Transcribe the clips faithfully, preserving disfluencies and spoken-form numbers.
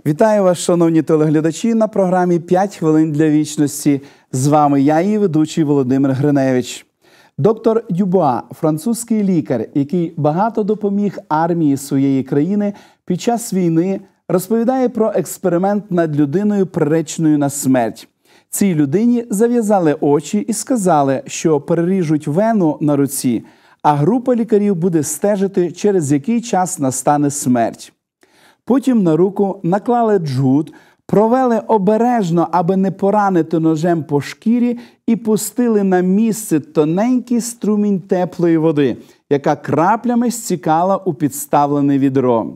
Вітаю вас, шановні телеглядачі, на програмі «п'ять хвилин для вічності». З вами я, її ведучий Володимир Гриневич. Доктор Дюбуа, французький лікар, який багато допоміг армії своєї країни під час війни, розповідає про експеримент над людиною, приреченою на смерть. Цій людині зав'язали очі і сказали, що переріжуть вену на руці, а група лікарів буде стежити, через який час настане смерть. Потім на руку наклали джгут, провели обережно, аби не поранити ножем по шкірі, і пустили на місце тоненький струмінь теплої води, яка краплями стікала у підставлене відро.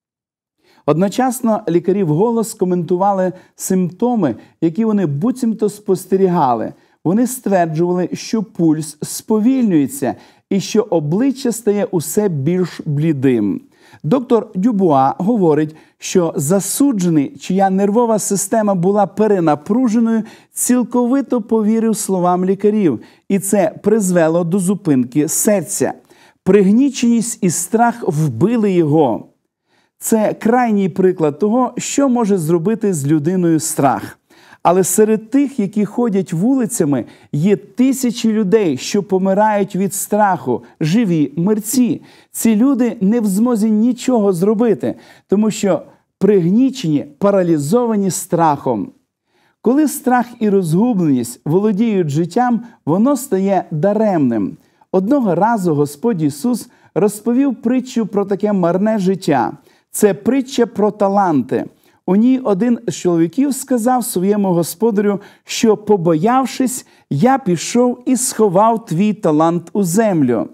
Одночасно лікарі вголос коментували симптоми, які вони буцімто спостерігали. Вони стверджували, що пульс сповільнюється і що обличчя стає усе більш блідим. Доктор Дюбуа говорить, що засуджений, чия нервова система була перенапруженою, цілковито повірив словам лікарів, і це призвело до зупинки серця. Пригніченість і страх вбили його. Це крайній приклад того, що може зробити з людиною страх. Але серед тих, які ходять вулицями, є тисячі людей, що помирають від страху, живі мерці. Ці люди не в змозі нічого зробити, тому що пригнічені, паралізовані страхом. Коли страх і розгубленість володіють життям, воно стає даремним. Одного разу Господь Ісус розповів притчу про таке марне життя. Це притча про таланти. У ній один з чоловіків сказав своєму господарю, що, побоявшись, я пішов і сховав твій талант у землю.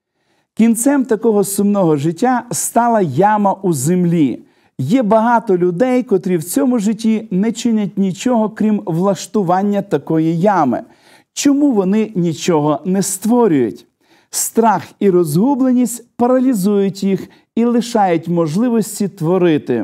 Кінцем такого сумного життя стала яма у землі. Є багато людей, котрі в цьому житті не чинять нічого, крім влаштування такої ями. Чому вони нічого не створюють? Страх і розгубленість паралізують їх і лишають можливості творити.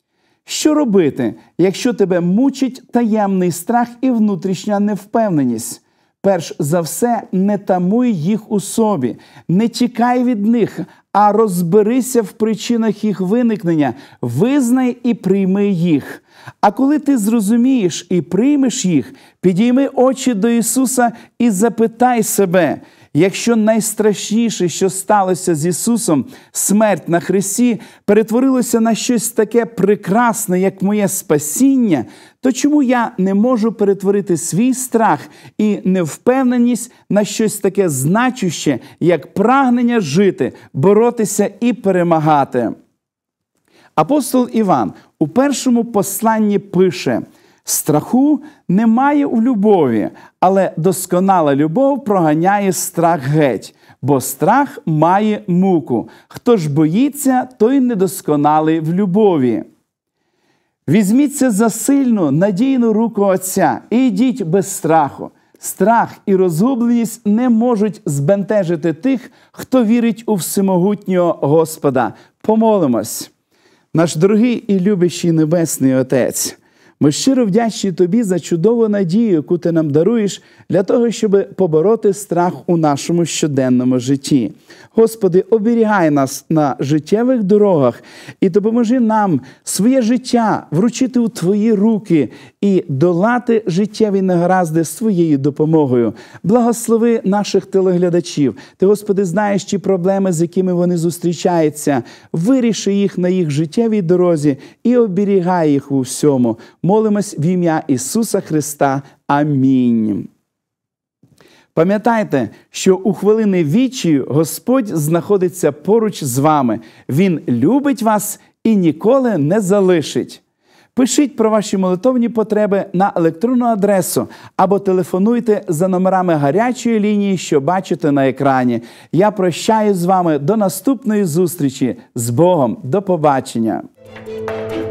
Що робити, якщо тебе мучить таємний страх і внутрішня невпевненість? Перш за все, не тамуй їх у собі, не тікай від них, а розберися в причинах їх виникнення, визнай і прийми їх. А коли ти зрозумієш і приймеш їх, підійми очі до Ісуса і запитай себе: якщо найстрашніше, що сталося з Ісусом, смерть на хресті, перетворилося на щось таке прекрасне, як моє спасіння, то чому я не можу перетворити свій страх і невпевненість на щось таке значуще, як прагнення жити, боротися і перемагати? Апостол Іван у першому посланні пише: «Страху немає у любові, але досконала любов проганяє страх геть, бо страх має муку. Хто ж боїться, той недосконалий в любові». Візьміться за сильну, надійну руку Отця і йдіть без страху. Страх і розгубленість не можуть збентежити тих, хто вірить у всемогутнього Господа. Помолимось. Наш дорогий і любящий Небесний Отець, ми щиро вдячні Тобі за чудову надію, яку Ти нам даруєш для того, щоб побороти страх у нашому щоденному житті. Господи, оберігай нас на життєвих дорогах і допоможи нам своє життя вручити у Твої руки і долати життєві негаразди з Твоєю допомогою. Благослови наших телеглядачів. Ти, Господи, знаєш ті проблеми, з якими вони зустрічаються. Виріши їх на їх життєвій дорозі і оберігай їх у всьому. Молимось в ім'я Ісуса Христа. Амінь. Пам'ятайте, що у хвилини відчаю Господь знаходиться поруч з вами. Він любить вас і ніколи не залишить. Пишіть про ваші молитовні потреби на електронну адресу або телефонуйте за номерами гарячої лінії, що бачите на екрані. Я прощаюсь з вами до наступної зустрічі. З Богом! До побачення!